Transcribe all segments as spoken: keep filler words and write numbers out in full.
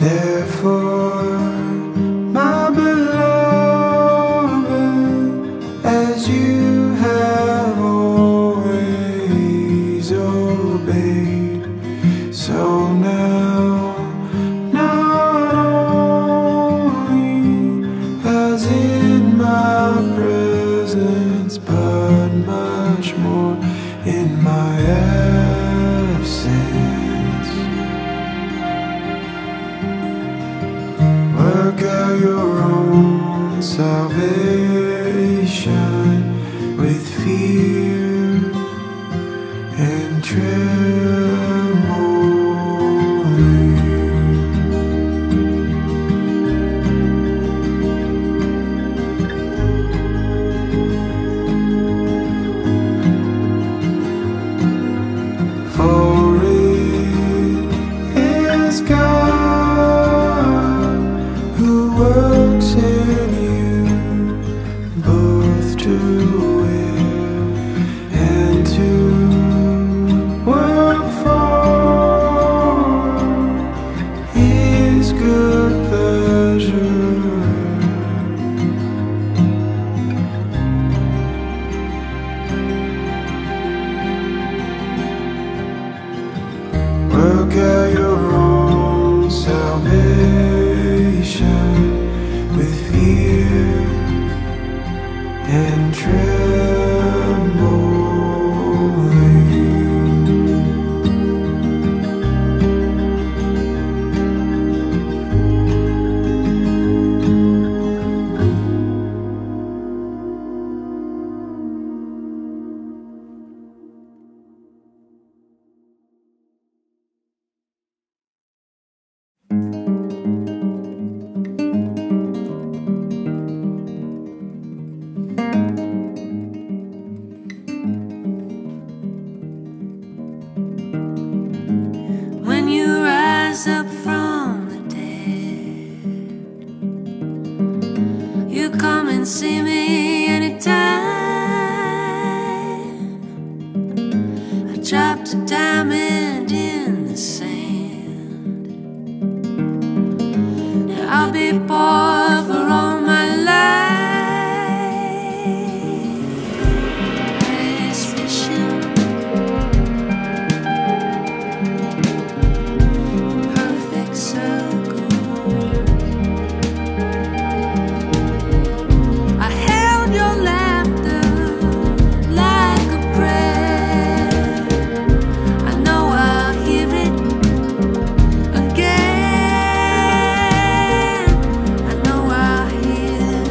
Therefore, my beloved, as you have always obeyed, so now, not only as in my presence, but much more in my absence, work out your own salvation with fear and trembling. For it is God who works in you both to will and to work for His good pleasure. Work out your own salvation with fear and trembling. When you rise up from the dead, you come and see me anytime. I dropped a diamond in the sand. Now I'll be poor for all my life. Ice fishing, perfect circle. I held your laughter like a prayer. I know I'll hear it again. I know I'll hear it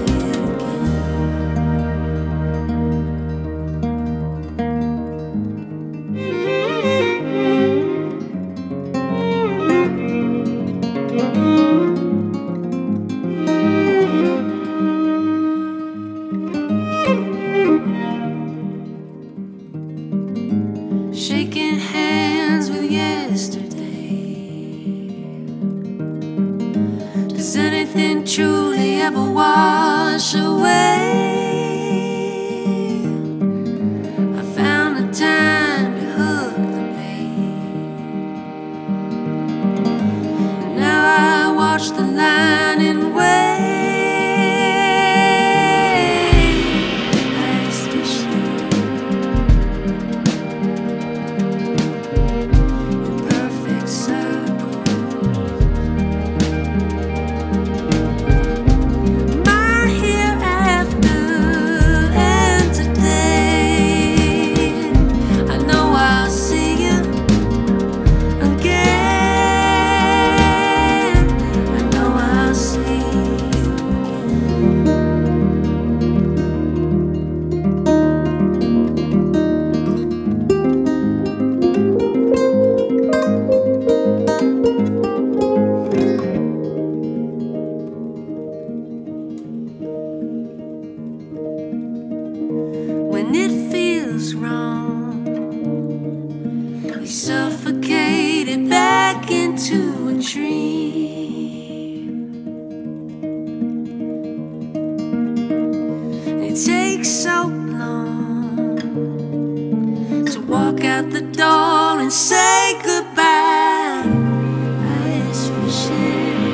shaking hands with yesterday. Does anything truly ever wash away? I found the time to hook the bait, and now I watch the line and wait. Ice fishing, perfect circle. My hereafter and today, I know I'll see you again. I know I'll see you when it feels wrong. We suffocated back into a dream. It takes so long to walk out the door and say goodbye. Ice fishing,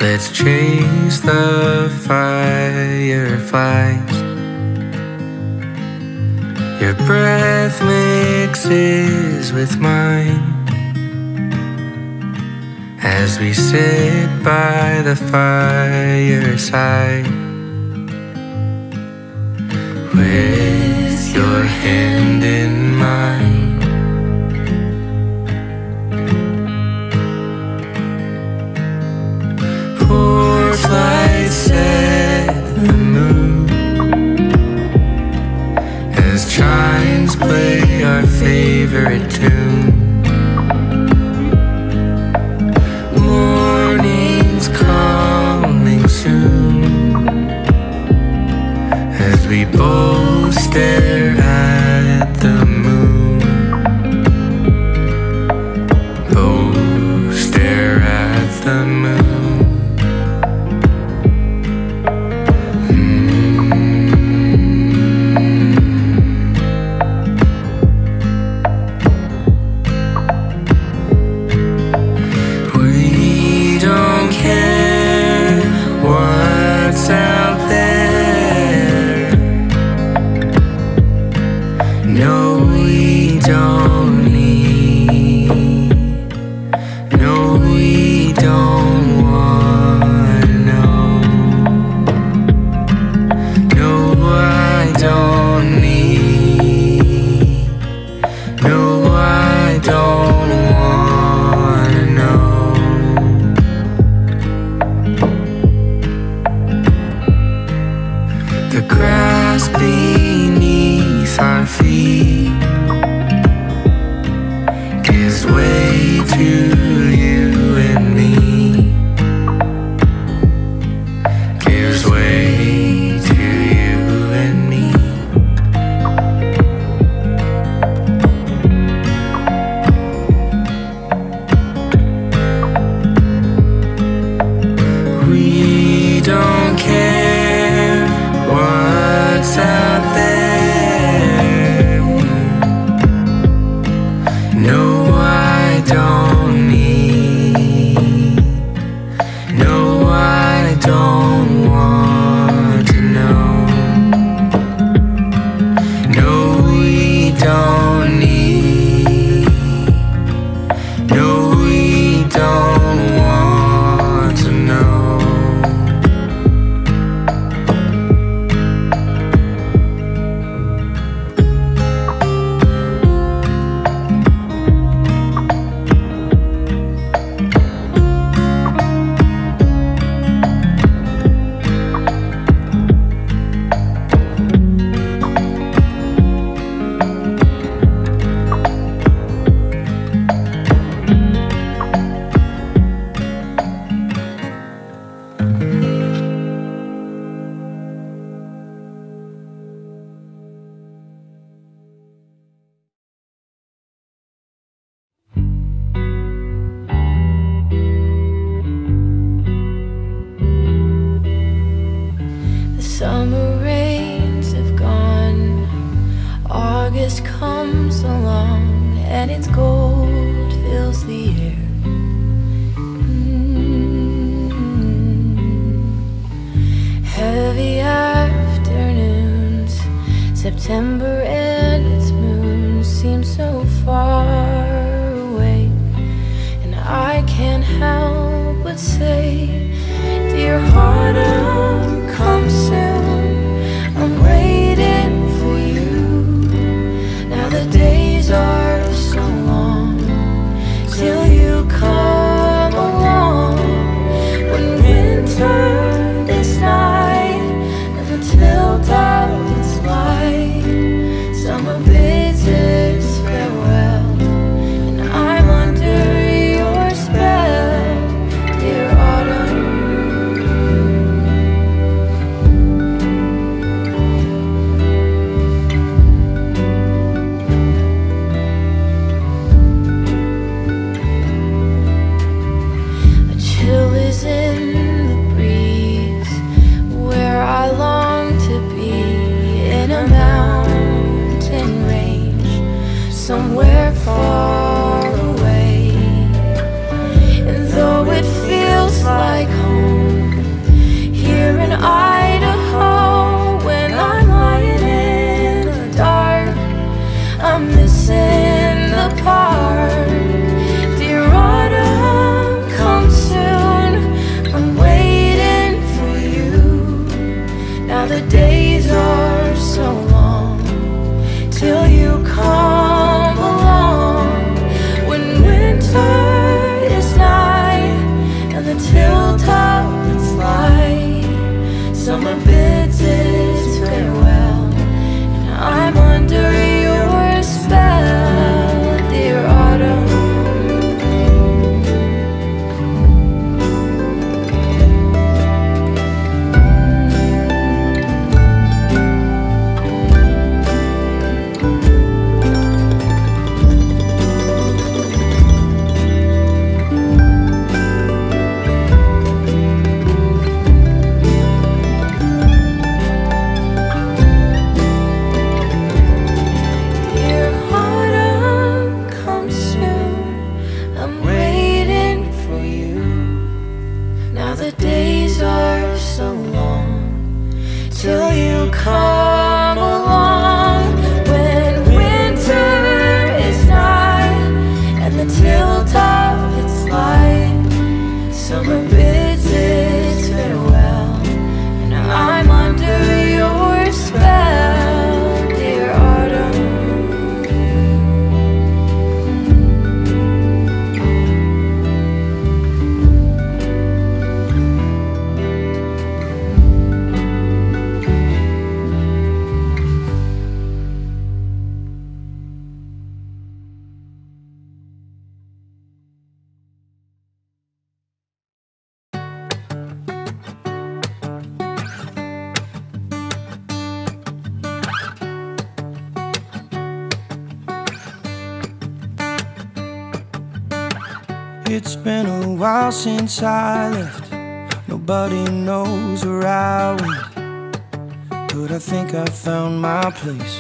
Let's chase the fireflies. Your breath mixes with mine as we sit by the fireside, with your hand in mine. Porch lights set the mood as chimes play our favorite tune. Morning's coming soon as we both stare at the moon. Both stare at the moon. Summer rains have gone, August comes along, and its gold fills the air. Mm-hmm. Heavy afternoons, September and its moon seem so far away, and I can't help but say, dear autumn, come soon. I'm waiting for you. Now the days are so long till you come along. When winter is nigh and the tilt of its light, summer bids its farewell, and I'm under your spell, dear autumn. the days are so long till you come along. When winter is nigh and the hilltop it's light, summer bids its farewell, and I'm under your spell, dear autumn. It's been a while since I left. Nobody knows where I went, but I think I found my place.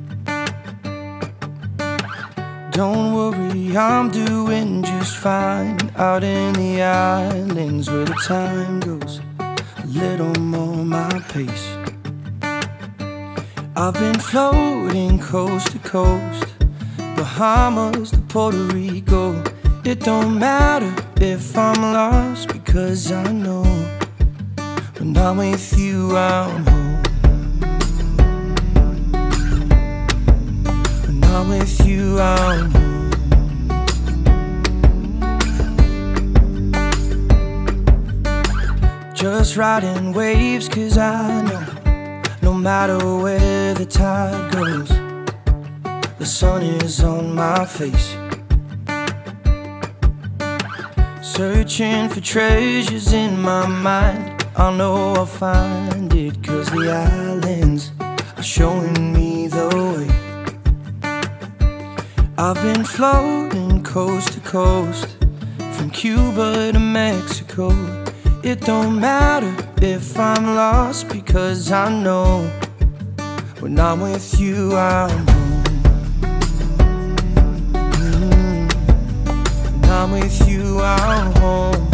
Don't worry, I'm doing just fine out in the islands where the time goes a little more my pace. I've been floating coast to coast, Bahamas to Puerto Rico. It don't matter if I'm lost, because I know when I'm with you I'm home. When I'm with you I'm home. Just riding waves, cause I know no matter where the tide goes, the sun is on my face. Searching for treasures in my mind, I know I'll find it, cause the islands are showing me the way. I've been floating coast to coast, from Cuba to Mexico. It don't matter if I'm lost, because I know when I'm with you I'm home. When I'm with you I'm home,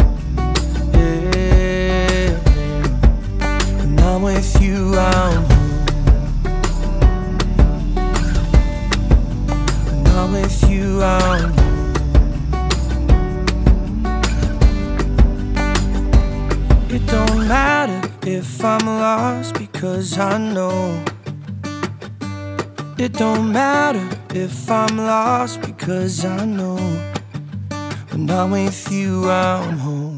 yeah. When I'm with you I'm home. When I'm with you I'm home. It don't matter if I'm lost, because I know. It don't matter if I'm lost, because I know when I'm with you I'm home.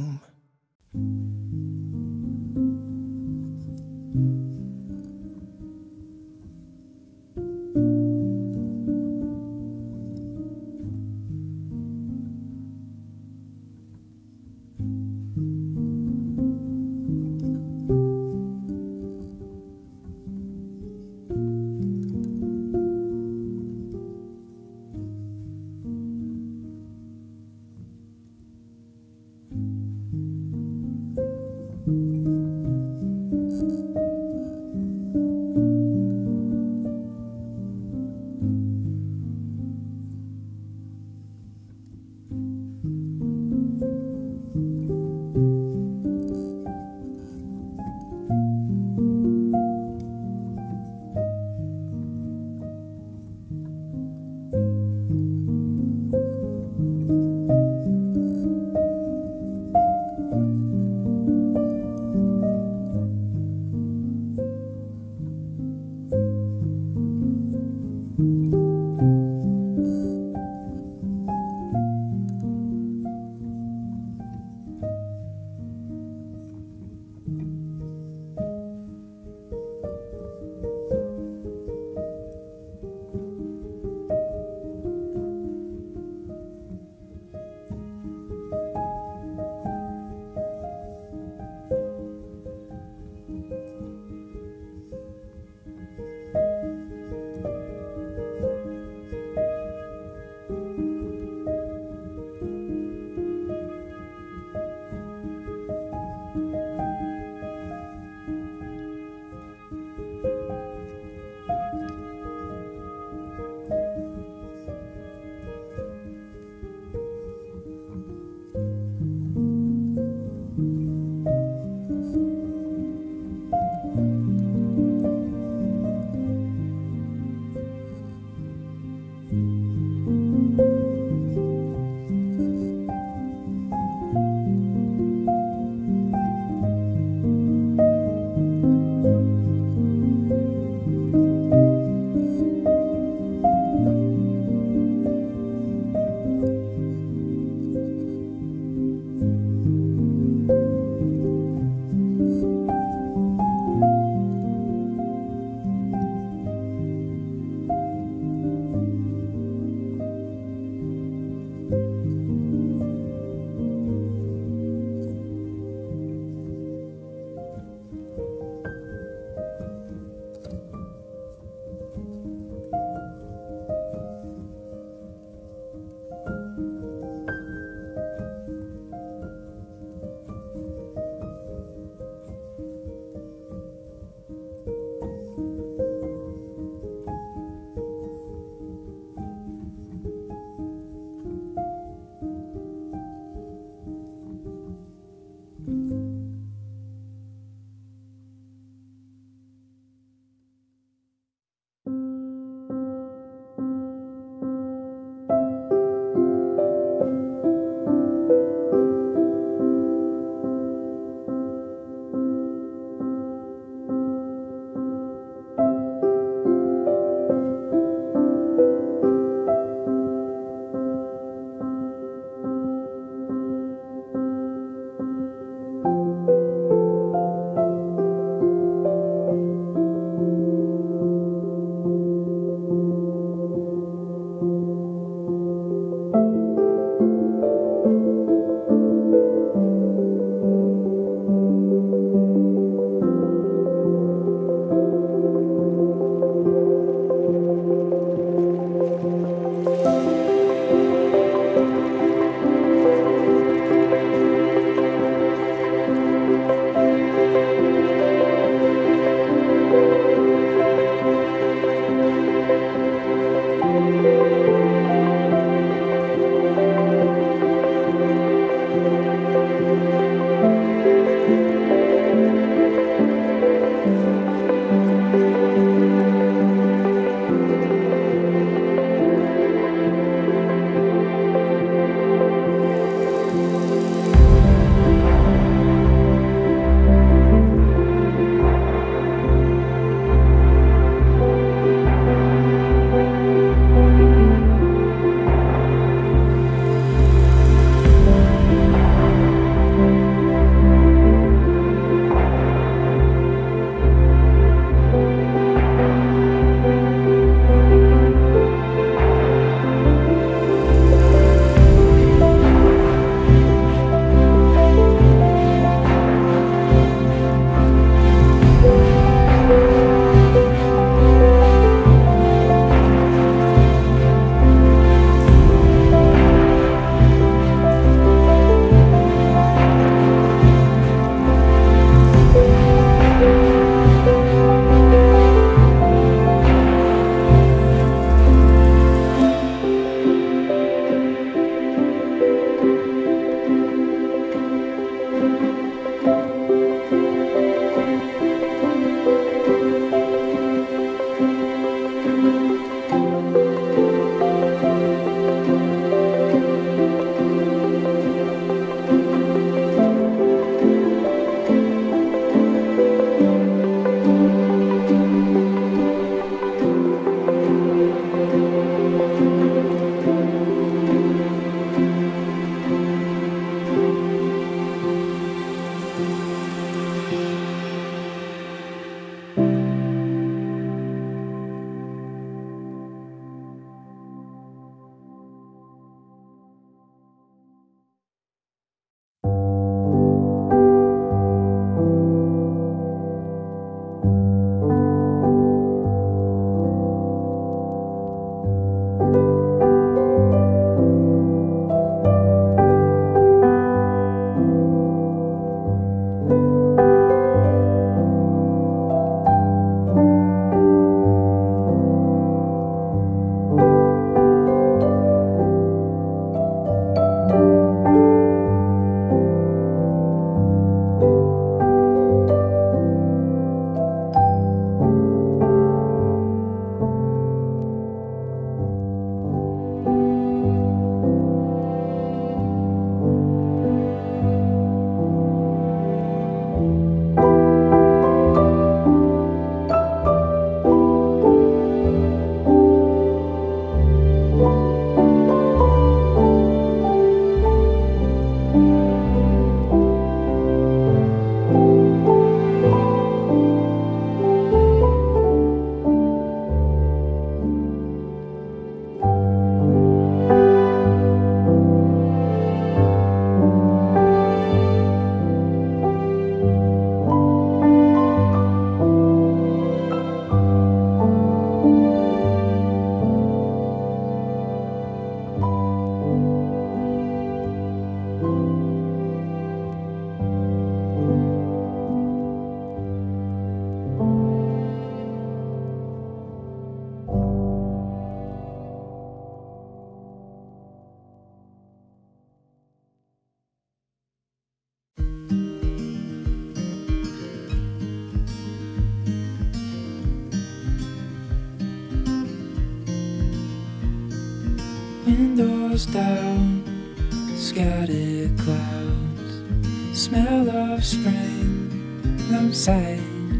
windows down, scattered clouds, smell of spring outside.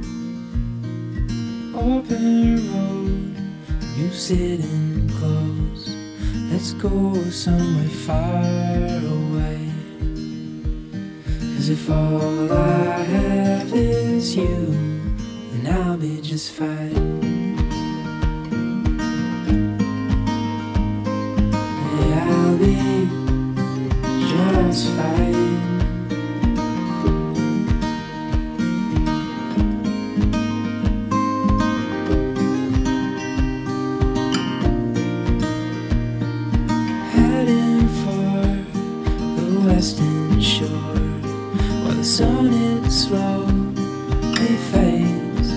Open road, you sitting close. Let's go somewhere far away. 'Cause if all I have is you, then I'll be just fine. Yeah, I'll be just fine. Heading for the western shore, while the sun it slowly fades.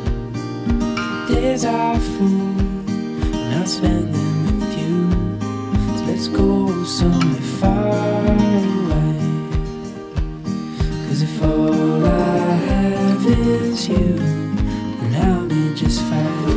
Days are full, and I'll spend them with you. So let's go somewhere far away. 'Cause if all I have is you, then I'll be just fine.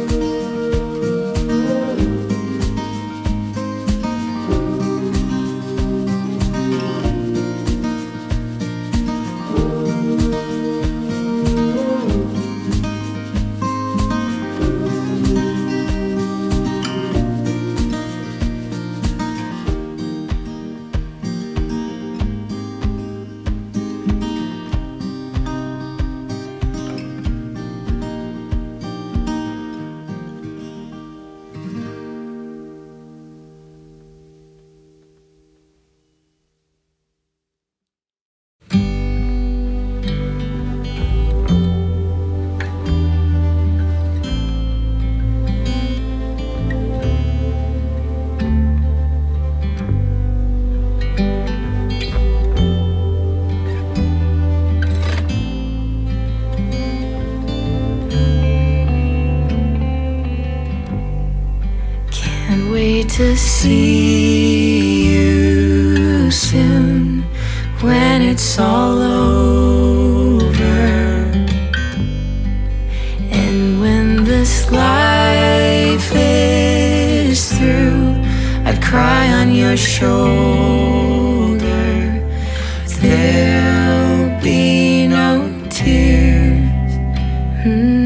To see you soon when it's all over, and when this life is through, I'd cry on your shoulder. There'll be no tears. mm.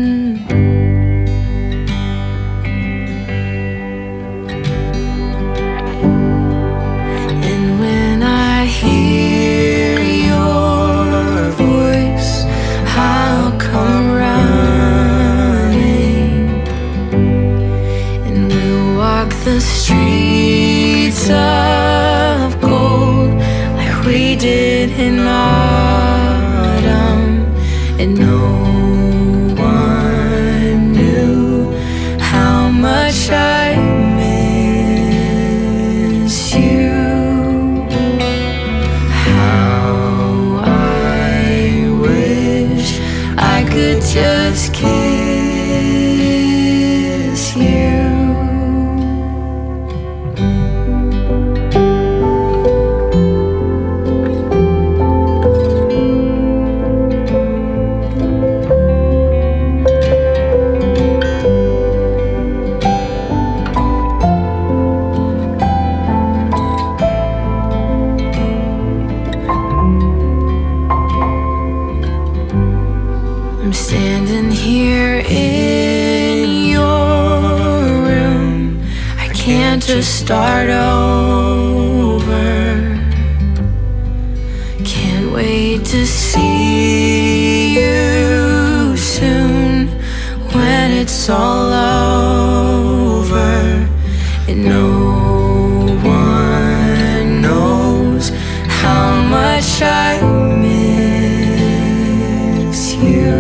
The streets of gold like we did in autumn, and no one knew how much I miss you. How I wish I could just kiss you. Standing here in your room, I can't just start over. Can't wait to see you soon when it's all over, and no one knows how much I miss you.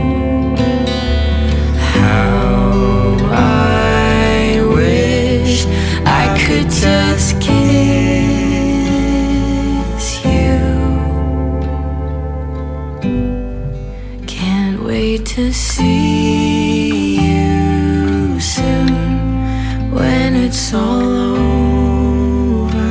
Just kiss you. Can't wait to see you soon when it's all over.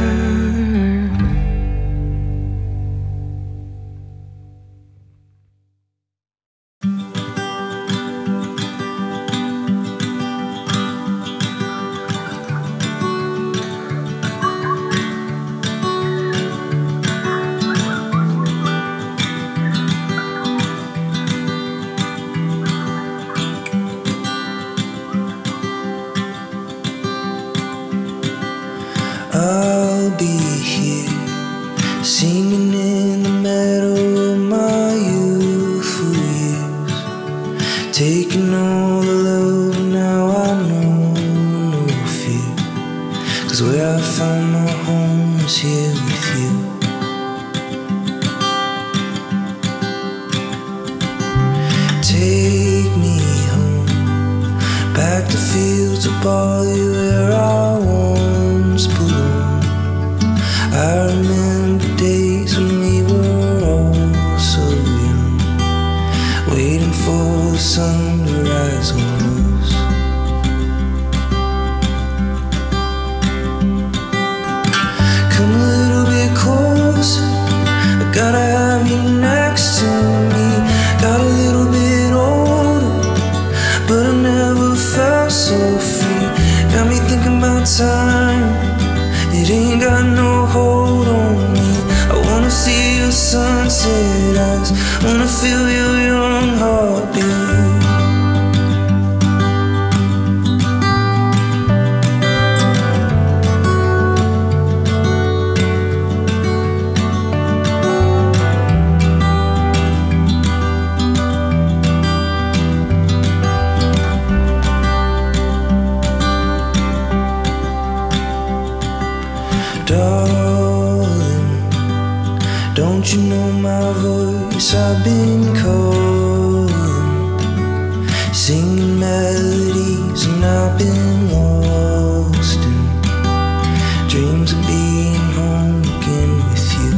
taking all the love, now I know no fear. Cause where I found my home is here with you. Take me home, back to fields of barley where I once belonged. I remember days when we were all so young, waiting for the sun to rise on us. Come a little bit closer, I gotta have you next to me. Got a little bit older, but I never felt so free. Got me thinking about time, it ain't got no hold on me. I wanna see your sunset eyes, wanna feel your young heartbeat. Darling, don't you know my voice? I've been calling, singing melodies, and I've been lost in dreams of being home again with you.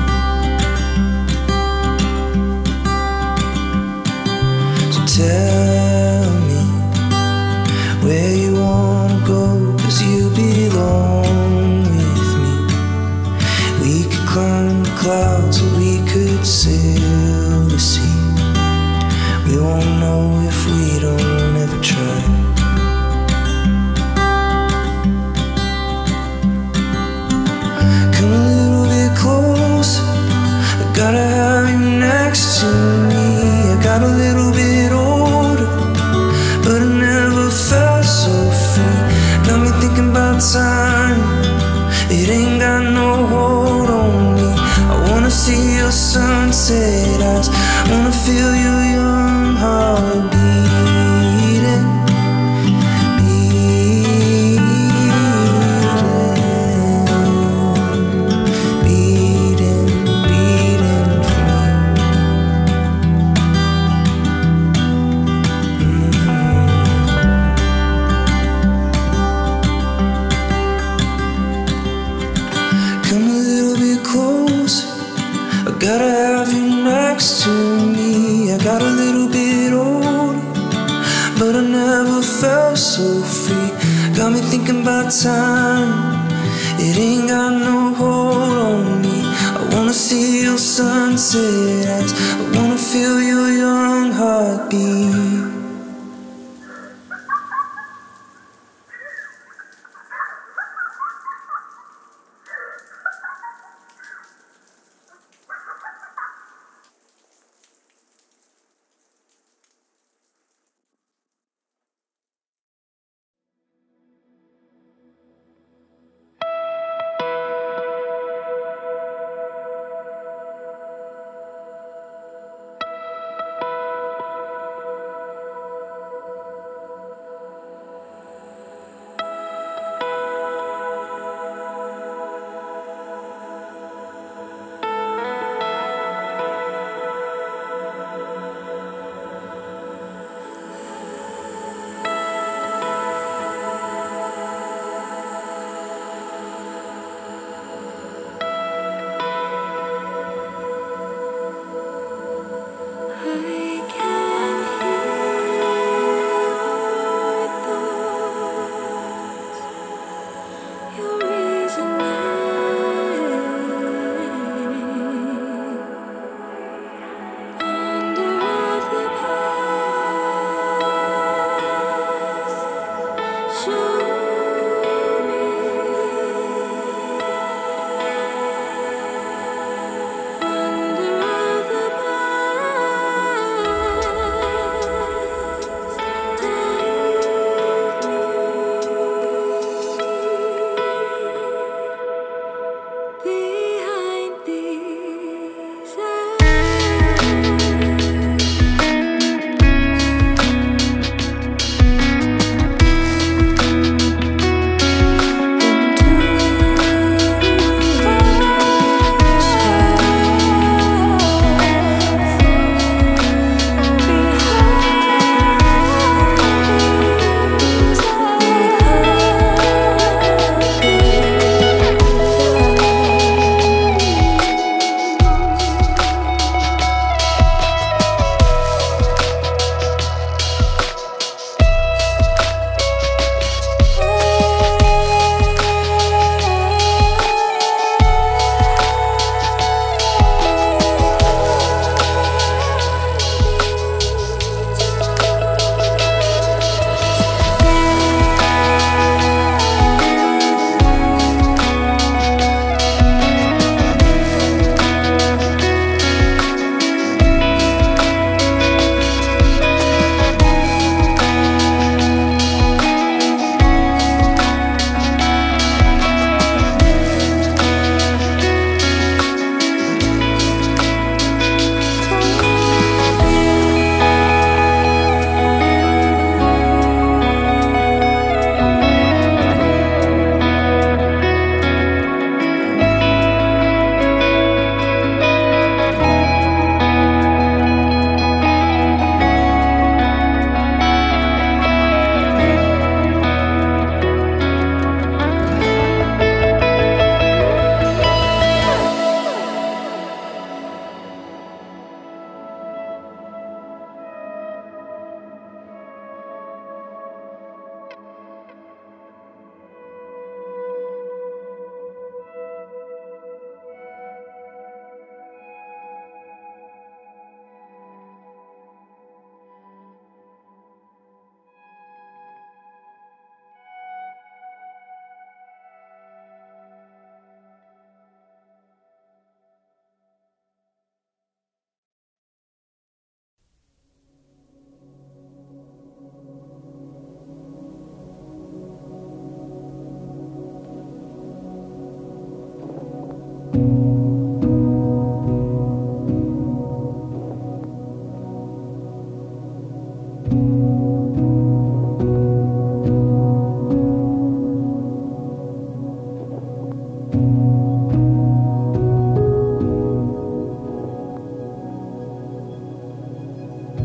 So tell me where you wanna go, cause you belong. We could climb the clouds or we could sail the sea. We won't know if we don't ever try. Come a little bit closer, I gotta have you next to me. I got a little bit older, but I never felt so free. Got me thinking about time, it ain't got no hold on me. I wanna see your sunset eyes, wanna feel your young heart beating, beating, beating, beating for me. Come a little bit closer, I gotta have you next to me. I got a little bit older, but I never felt so free. Got me thinking about time, it ain't got no hold on me. I wanna see your sunset eyes, I wanna feel your young heartbeat.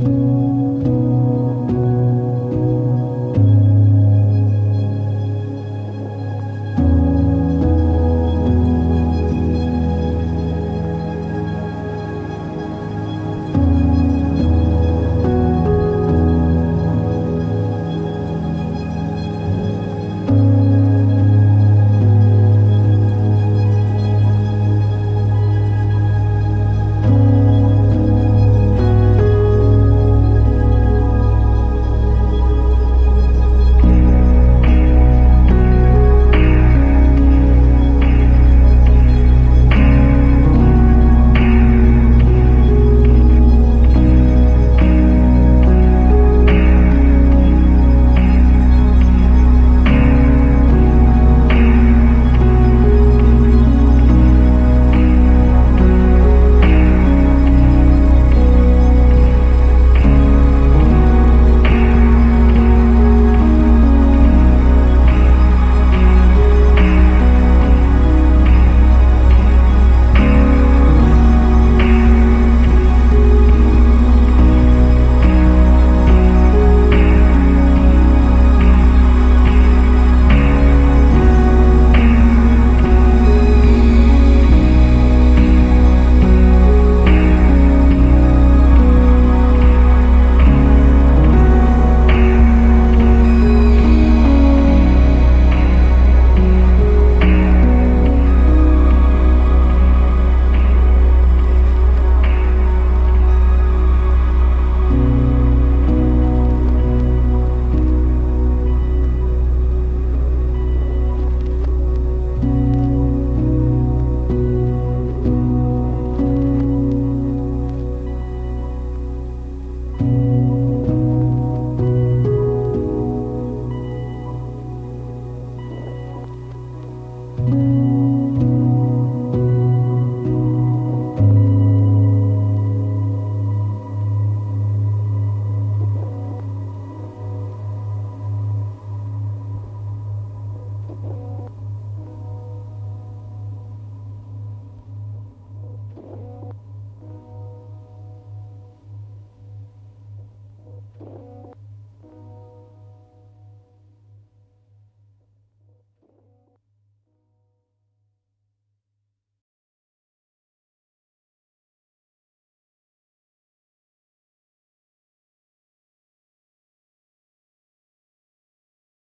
you.